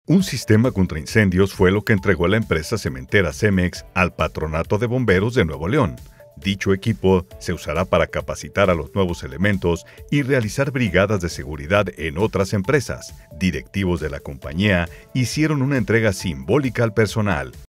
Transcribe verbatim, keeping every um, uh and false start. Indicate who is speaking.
Speaker 1: Un sistema contra incendios fue lo que entregó la empresa cementera Cemex al Patronato de Bomberos de Nuevo León. Dicho equipo se usará para capacitar a los nuevos elementos y realizar brigadas de seguridad en otras empresas. Directivos de la compañía hicieron una entrega simbólica al personal.